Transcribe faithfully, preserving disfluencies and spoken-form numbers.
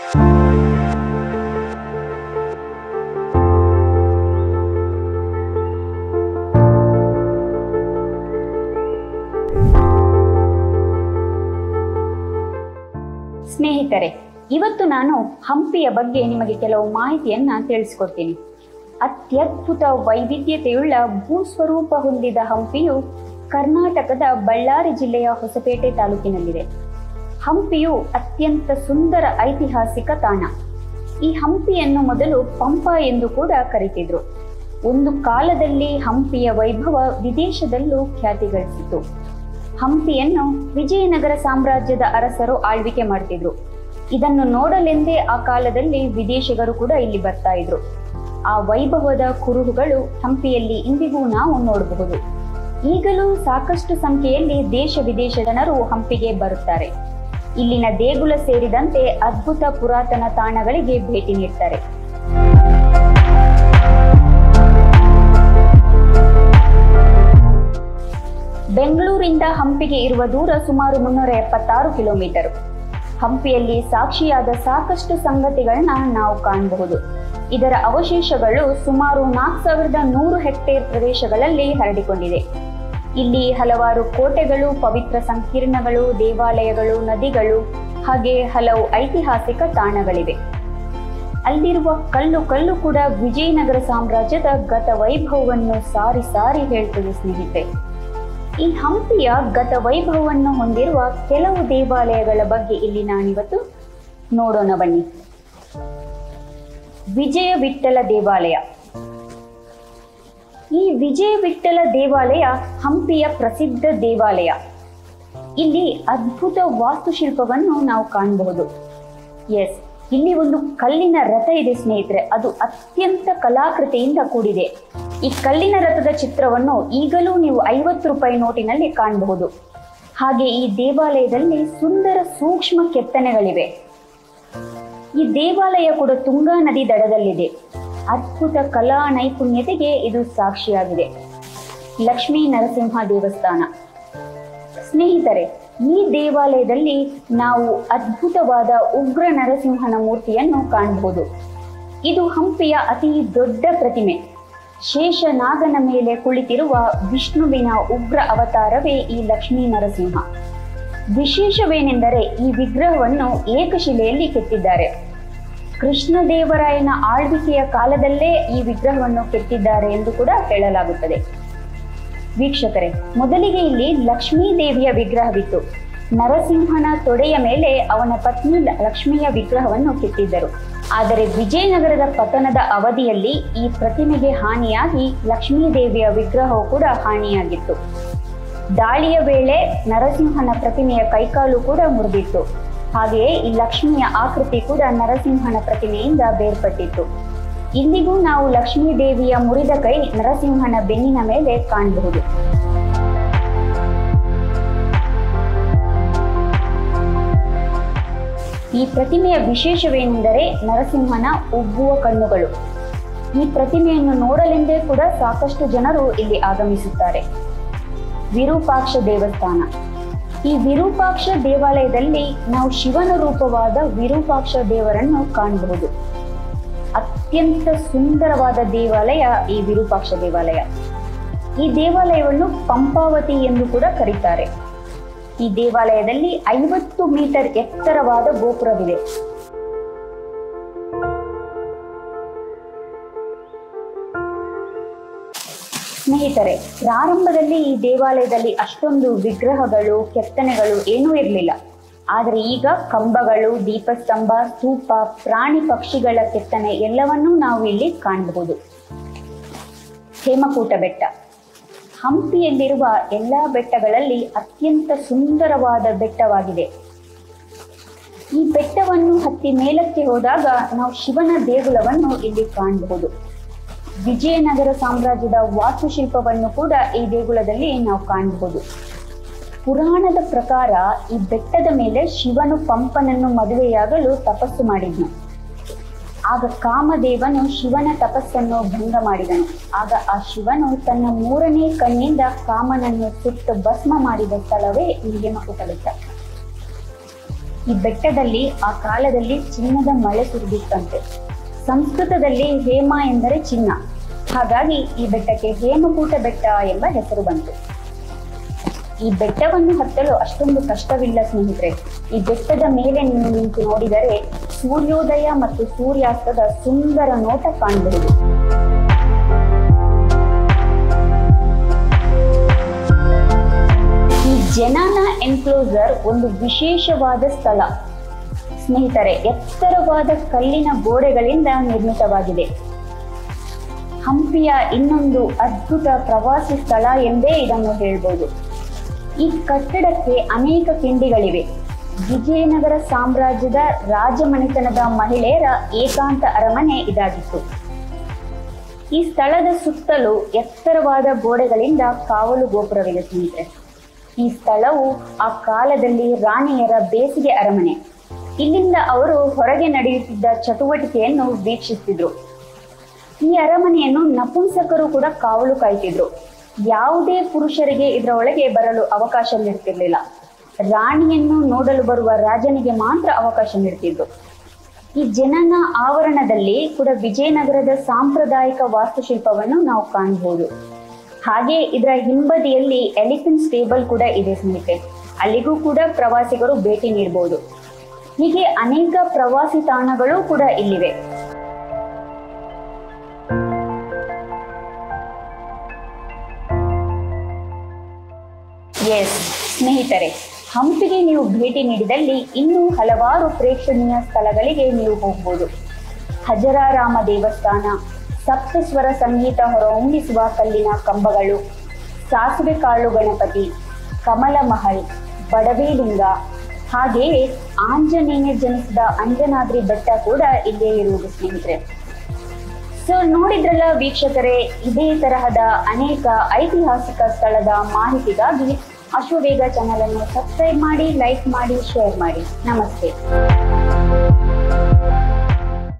ಸ್ನೇಹಿತರೆ, ಇವತ್ತು ನಾನು ಹಂಪಿಯ ಬಗ್ಗೆ ನಿಮಗೆ ಕೆಲವು ಮಾಹಿತಿಯನ್ನ ತಿಳಿಸಿಕೊಡ್ತೀನಿ. ಅತ್ಯದ್ಭುತ ವೈವಿಧ್ಯತೆಯುಳ್ಳ ಭೂಸ್ವರೂಪ ಹೊಂದಿದ ಹಂಪಿಯು ಕರ್ನಾಟಕದ ಬಳ್ಳಾರಿ ಜಿಲ್ಲೆಯ ಹೊಸಪೇಟೆ ತಾಲೂಕಿನಲ್ಲಿದೆ. ಹಂಪಿಯು ಅತ್ಯಂತ ಸುಂದರ ಐತಿಹಾಸಿಕ ತಾಣ. ಈ ಹಂಪಿಯನ್ನು ಮೊದಲು ಪಂಪ ಎಂದು ಕೂಡ ಕರೀತಿದ್ರು. ಒಂದು ಕಾಲದಲ್ಲಿ ಹಂಪಿಯ ವೈಭವ ವಿದೇಶದಲ್ಲೂ ಖ್ಯಾತಿ ಗಳಿಸಿತು. ಹಂಪಿಯನ್ನು ವಿಜಯನಗರ ಸಾಮ್ರಾಜ್ಯದ ಅರಸರು ಆಳ್ವಿಕೆ ಮಾಡ್ತಿದ್ರು. ಇದನ್ನು ನೋಡಲೆಂದೇ ಆ ಕಾಲದಲ್ಲಿ ವಿದೇಶಿಗರು ಕೂಡ ಇಲ್ಲಿ ಬರ್ತಾ ಇದ್ರು. ಆ ವೈಭವದ ಕುರುಹುಗಳು ಹಂಪಿಯಲ್ಲಿ ಇಂದಿಗೂ ನಾವು ನೋಡಬಹುದು. ಈಗಲೂ ಸಾಕಷ್ಟು ಸಂಖ್ಯೆಯಲ್ಲಿ ದೇಶ ವಿದೇಶ ಜನರು ಹಂಪಿಗೆ ಬರುತ್ತಾರೆ. ಇಲ್ಲಿನ ದೇಗುಲ ಸೇರಿದಂತೆ ಅದ್ಭುತ ಪುರಾತನ ತಾಣಗಳಿಗೆ ಭೇಟಿ ನೀಡ್ತಾರೆ. ಬೆಂಗಳೂರಿಂದ ಹಂಪಿಗೆ ಇರುವ ದೂರ ಸುಮಾರು ಮುನ್ನೂರ ಎಪ್ಪತ್ತಾರು ಕಿಲೋಮೀಟರ್. ಹಂಪಿಯಲ್ಲಿ ಸಾಕ್ಷಿಯಾದ ಸಾಕಷ್ಟು ಸಂಗತಿಗಳನ್ನ ನಾವು ಕಾಣಬಹುದು. ಇದರ ಅವಶೇಷಗಳು ಸುಮಾರು ನಾಲ್ಕು ಸಾವಿರದ ನೂರು ಹೆಕ್ಟೇರ್ ಪ್ರದೇಶಗಳಲ್ಲಿ ಹರಡಿಕೊಂಡಿದೆ. ಇಲ್ಲಿ ಹಲವಾರು ಕೋಟೆಗಳು, ಪವಿತ್ರ ಸಂಕೀರ್ಣಗಳು, ದೇವಾಲಯಗಳು, ನದಿಗಳು ಹಾಗೆ ಹಲವು ಐತಿಹಾಸಿಕ ತಾಣಗಳಿವೆ. ಅಲ್ಲಿರುವ ಕಲ್ಲು ಕಲ್ಲು ಕೂಡ ವಿಜಯನಗರ ಸಾಮ್ರಾಜ್ಯದ ಗತ ವೈಭವವನ್ನು ಸಾರಿ ಸಾರಿ ಹೇಳ್ತದೆ ಸ್ನೇಹಿತರೆ. ಈ ಹಂಪಿಯ ಗತ ವೈಭವವನ್ನು ಹೊಂದಿರುವ ಕೆಲವು ದೇವಾಲಯಗಳ ಬಗ್ಗೆ ಇಲ್ಲಿ ನಾನಿವತ್ತು ನೋಡೋಣ ಬನ್ನಿ. ವಿಜಯ ವಿಠ್ಠಲ ದೇವಾಲಯ. ಈ ವಿಜಯ ವಿಠ್ಠಲ ದೇವಾಲಯ ಹಂಪಿಯ ಪ್ರಸಿದ್ಧ ದೇವಾಲಯ. ಇಲ್ಲಿ ಅದ್ಭುತ ವಾಸ್ತುಶಿಲ್ಪವನ್ನು ನಾವು ಕಾಣಬಹುದು. ಎಸ್, ಇಲ್ಲಿ ಒಂದು ಕಲ್ಲಿನ ರಥ ಇದೆ ಸ್ನೇಹಿತರೆ. ಅದು ಅತ್ಯಂತ ಕಲಾಕೃತಿಯಿಂದ ಕೂಡಿದೆ. ಈ ಕಲ್ಲಿನ ರಥದ ಚಿತ್ರವನ್ನು ಈಗಲೂ ನೀವು ಐವತ್ತು ರೂಪಾಯಿ ನೋಟಿನಲ್ಲಿ ಕಾಣಬಹುದು. ಹಾಗೆ ಈ ದೇವಾಲಯದಲ್ಲಿ ಸುಂದರ ಸೂಕ್ಷ್ಮ ಕೆತ್ತನೆಗಳಿವೆ. ಈ ದೇವಾಲಯ ಕೂಡ ತುಂಗಾ ನದಿ ದಡದಲ್ಲಿದೆ. ಅದ್ಭುತ ಕಲಾ ನೈಪುಣ್ಯತೆಗೆ ಇದು ಸಾಕ್ಷಿಯಾಗಿದೆ. ಲಕ್ಷ್ಮೀ ನರಸಿಂಹ ದೇವಸ್ಥಾನ. ಸ್ನೇಹಿತರೆ, ಈ ದೇವಾಲಯದಲ್ಲಿ ನಾವು ಅದ್ಭುತವಾದ ಉಗ್ರ ನರಸಿಂಹನ ಮೂರ್ತಿಯನ್ನು ಕಾಣಬಹುದು. ಇದು ಹಂಪಿಯ ಅತಿ ದೊಡ್ಡ ಪ್ರತಿಮೆ. ಶೇಷನಾಗನ ಮೇಲೆ ಕುಳಿತಿರುವ ವಿಷ್ಣುವಿನ ಉಗ್ರ ಅವತಾರವೇ ಈ ಲಕ್ಷ್ಮೀ ನರಸಿಂಹ. ವಿಶೇಷವೇನೆಂದರೆ ಈ ವಿಗ್ರಹವನ್ನು ಏಕಶಿಲೆಯಲ್ಲಿ ಕೆತ್ತಿದ್ದಾರೆ. ಕೃಷ್ಣದೇವರಾಯನ ಆಳ್ವಿಕೆಯ ಕಾಲದಲ್ಲೇ ಈ ವಿಗ್ರಹವನ್ನು ಕೆತ್ತಿದ್ದಾರೆ ಎಂದು ಕೂಡ ಹೇಳಲಾಗುತ್ತದೆ. ವೀಕ್ಷಕರೇ, ಮೊದಲಿಗೆ ಇಲ್ಲಿ ಲಕ್ಷ್ಮೀ ದೇವಿಯ ವಿಗ್ರಹವಿತ್ತು. ನರಸಿಂಹನ ತೊಡೆಯ ಮೇಲೆ ಅವನ ಪತ್ನಿ ಲಕ್ಷ್ಮಿಯ ವಿಗ್ರಹವನ್ನು ಕೆತ್ತಿದ್ದರು. ಆದರೆ ವಿಜಯನಗರದ ಪತನದ ಅವಧಿಯಲ್ಲಿ ಈ ಪ್ರತಿಮೆಗೆ ಹಾನಿಯಾಗಿ ಲಕ್ಷ್ಮೀ ದೇವಿಯ ವಿಗ್ರಹವು ಕೂಡ ಹಾನಿಯಾಗಿತ್ತು. ದಾಳಿಯ ವೇಳೆ ನರಸಿಂಹನ ಪ್ರತಿಮೆಯ ಕೈಕಾಲು ಕೂಡ ಮುರಿದಿತ್ತು. ಹಾಗೆಯೇ ಈ ಲಕ್ಷ್ಮಿಯ ಆಕೃತಿ ಕೂಡ ನರಸಿಂಹನ ಪ್ರತಿಮೆಯಿಂದ ಬೇರ್ಪಟ್ಟಿತ್ತು. ಇಂದಿಗೂ ನಾವು ಲಕ್ಷ್ಮೀ ದೇವಿಯ ಮುರಿದ ಕೈ ನರಸಿಂಹನ ಬೆನ್ನಿನ ಮೇಲೆ ಕಾಣಬಹುದು. ಈ ಪ್ರತಿಮೆಯ ವಿಶೇಷವೇನೆಂದರೆ ನರಸಿಂಹನ ಉಬ್ಬುವ ಕಣ್ಣುಗಳು. ಈ ಪ್ರತಿಮೆಯನ್ನು ನೋಡಲೆಂದೇ ಕೂಡ ಸಾಕಷ್ಟು ಜನರು ಇಲ್ಲಿ ಆಗಮಿಸುತ್ತಾರೆ. ವಿರೂಪಾಕ್ಷ ದೇವಸ್ಥಾನ. ಈ ವಿರೂಪಾಕ್ಷ ದೇವಾಲಯದಲ್ಲಿ ನಾವು ಶಿವನ ರೂಪವಾದ ವಿರೂಪಾಕ್ಷ ದೇವರನ್ನು ಕಾಣಬಹುದು. ಅತ್ಯಂತ ಸುಂದರವಾದ ದೇವಾಲಯ ಈ ವಿರೂಪಾಕ್ಷ ದೇವಾಲಯ. ಈ ದೇವಾಲಯವನ್ನು ಪಂಪಾವತಿ ಎಂದು ಕೂಡ ಕರೀತಾರೆ. ಈ ದೇವಾಲಯದಲ್ಲಿ ಐವತ್ತು ಮೀಟರ್ ಎತ್ತರವಾದ ಗೋಪುರವಿದೆ. ಸ್ನೇಹಿತರೆ, ಪ್ರಾರಂಭದಲ್ಲಿ ಈ ದೇವಾಲಯದಲ್ಲಿ ಅಷ್ಟೊಂದು ವಿಗ್ರಹಗಳು, ಕೆತ್ತನೆಗಳು ಏನೂ ಇರಲಿಲ್ಲ. ಆದರೆ ಈಗ ಕಂಬಗಳು, ದೀಪಸ್ತಂಭ, ಸ್ತೂಪ, ಪ್ರಾಣಿ ಪಕ್ಷಿಗಳ ಕೆತ್ತನೆ ಎಲ್ಲವನ್ನೂ ನಾವು ಇಲ್ಲಿ ಕಾಣಬಹುದು. ಹೇಮಕೂಟ ಬೆಟ್ಟ. ಹಂಪಿಯಲ್ಲಿರುವ ಎಲ್ಲ ಬೆಟ್ಟಗಳಲ್ಲಿ ಅತ್ಯಂತ ಸುಂದರವಾದ ಬೆಟ್ಟವಾಗಿದೆ. ಈ ಬೆಟ್ಟವನ್ನು ಹತ್ತಿ ಮೇಲಕ್ಕೆ ಹೋದಾಗ ನಾವು ಶಿವನ ದೇಗುಲವನ್ನು ಇಲ್ಲಿ ಕಾಣಬಹುದು. ವಿಜಯನಗರ ಸಾಮ್ರಾಜ್ಯದ ವಾಸ್ತುಶಿಲ್ಪವನ್ನು ಕೂಡ ಈ ದೇಗುಲದಲ್ಲಿ ನಾವು ಕಾಣಬಹುದು. ಪುರಾಣದ ಪ್ರಕಾರ ಈ ಬೆಟ್ಟದ ಮೇಲೆ ಶಿವನು ಪಂಪನನ್ನು ಮದುವೆಯಾಗಲು ತಪಸ್ಸು ಮಾಡಿದನು. ಆಗ ಕಾಮದೇವನು ಶಿವನ ತಪಸ್ಸನ್ನು ಭಂಗ ಮಾಡಿದನು. ಆಗ ಆ ಶಿವನು ತನ್ನ ಮೂರನೇ ಕಣ್ಣಿಂದ ಕಾಮನನ್ನು ಸುಟ್ಟು ಭಸ್ಮ ಮಾಡಿದ ಸ್ಥಳವೇ ಈ ಹೇಮಕೂಟ ಬೆಟ್ಟ. ಈ ಬೆಟ್ಟದಲ್ಲಿ ಆ ಕಾಲದಲ್ಲಿ ಚಿನ್ನದ ಮಳೆ ಸುರಿದಿತ್ತಂತೆ. ಸಂಸ್ಕೃತದಲ್ಲಿ ಹೇಮ ಎಂದರೆ ಚಿನ್ನ, ಹಾಗಾಗಿ ಈ ಬೆಟ್ಟಕ್ಕೆ ಹೇಮಕೂಟ ಬೆಟ್ಟ ಎಂಬ ಹೆಸರು ಬಂತು. ಈ ಬೆಟ್ಟವನ್ನು ಹತ್ತಲು ಅಷ್ಟೊಂದು ಕಷ್ಟವಿಲ್ಲ ಸ್ನೇಹಿತರೆ. ಈ ಬೆಟ್ಟದ ಮೇಲೆ ನೀವು ನಿಂತು ನೋಡಿದರೆ ಸೂರ್ಯೋದಯ ಮತ್ತು ಸೂರ್ಯಾಸ್ತದ ಸುಂದರ ನೋಟ ಕಾಣಬಹುದು. ಈ ಜನನ ಎನ್ಕ್ಲೋಸರ್ ಒಂದು ವಿಶೇಷವಾದ ಸ್ಥಳ ಸ್ನೇಹಿತರೆ. ಎತ್ತರವಾದ ಕಲ್ಲಿನ ಗೋಡೆಗಳಿಂದ ನಿರ್ಮಿತವಾಗಿದೆ. ಹಂಪಿಯ ಇನ್ನೊಂದು ಅದ್ಭುತ ಪ್ರವಾಸಿ ಸ್ಥಳ ಎಂದೇ ಇದನ್ನು ಹೇಳ್ಬೋದು. ಈ ಕಟ್ಟಡಕ್ಕೆ ಅನೇಕ ಕಿಂಡಿಗಳಿವೆ. ವಿಜಯನಗರ ಸಾಮ್ರಾಜ್ಯದ ರಾಜಮನೆತನದ ಮಹಿಳೆಯರ ಏಕಾಂತ ಅರಮನೆ ಇದಾಗಿತ್ತು. ಈ ಸ್ಥಳದ ಸುತ್ತಲೂ ಎತ್ತರವಾದ ಗೋಡೆಗಳಿಂದ ಕಾವಲು ಗೋಪುರವಿದೆ ಸ್ನೇಹಿತರೆ. ಈ ಸ್ಥಳವು ಆ ಕಾಲದಲ್ಲಿ ರಾಣಿಯರ ಬೇಸಿಗೆ ಅರಮನೆ. ಇಲ್ಲಿಂದ ಅವರು ಹೊರಗೆ ನಡೆಯುತ್ತಿದ್ದ ಚಟುವಟಿಕೆಯನ್ನು ವೀಕ್ಷಿಸುತ್ತಿದ್ರು. ಈ ಅರಮನೆಯನ್ನು ನಪುಂಸಕರು ಕೂಡ ಕಾವಲು ಕಾಯ್ತಿದ್ರು. ಯಾವುದೇ ಪುರುಷರಿಗೆ ಇದರ ಒಳಗೆ ಬರಲು ಅವಕಾಶ ನೀಡುತ್ತಿರಲಿಲ್ಲ. ರಾಣಿಯನ್ನು ನೋಡಲು ಬರುವ ರಾಜನಿಗೆ ಮಾತ್ರ ಅವಕಾಶ ನೀಡುತ್ತಿದ್ರು. ಈ ಜನನ ಆವರಣದಲ್ಲಿ ಕೂಡ ವಿಜಯನಗರದ ಸಾಂಪ್ರದಾಯಿಕ ವಾಸ್ತುಶಿಲ್ಪವನ್ನು ನಾವು ಕಾಣಬಹುದು. ಹಾಗೆ ಇದರ ಹಿಂಬದಿಯಲ್ಲಿ ಎಲಿಫೆಂಟ್ ಸ್ಟೇಬಲ್ ಕೂಡ ಇದೆ ಸ್ನೇಹಿತರೆ. ಅಲ್ಲಿಗೂ ಕೂಡ ಪ್ರವಾಸಿಗರು ಭೇಟಿ ನೀಡಬಹುದು. ಹೀಗೆ ಅನೇಕ ಪ್ರವಾಸಿ ತಾಣಗಳು ಕೂಡ ಇಲ್ಲಿವೆ. ಎಸ್ ಸ್ನೇಹಿತರೆ, ಹಂಪಿಗೆ ನೀವು ಭೇಟಿ ನೀಡಿದಲ್ಲಿ ಇನ್ನೂ ಹಲವಾರು ಪ್ರೇಕ್ಷಣೀಯ ಸ್ಥಳಗಳಿಗೆ ನೀವು ಹೋಗ್ಬೋದು. ಹಜರಾರಾಮ ದೇವಸ್ಥಾನ, ಸಪ್ತಸ್ವರ ಸಂಗೀತ ಹೊರಹೊಮ್ಮಿಸುವ ಕಲ್ಲಿನ ಕಂಬಗಳು, ಸಾಸಿವೆ ಕಾಳು ಗಣಪತಿ, ಕಮಲ ಮಹಲ್, ಬಡವೇಲಿಂಗ, ಹಾಗೆಯೇ ಆಂಜನೇಯ ಜನಿಸಿದ ಅಂಜನಾದ್ರಿ ಬೆಟ್ಟ ಕೂಡ ಇಲ್ಲೇ ಇರುವುದು ಸ್ನೇಹಿತರೆ. ಸೊ ನೋಡಿದ್ರಲ್ಲ ವೀಕ್ಷಕರೇ, ಇದೇ ತರಹದ ಅನೇಕ ಐತಿಹಾಸಿಕ ಸ್ಥಳದ ಮಾಹಿತಿಗಾಗಿ ಅಶ್ವವೇಗ ಚಾನಲ್ ಅನ್ನು ಸಬ್ಸ್ಕ್ರೈಬ್ ಮಾಡಿ, ಲೈಕ್ ಮಾಡಿ, ಶೇರ್ ಮಾಡಿ. ನಮಸ್ತೆ.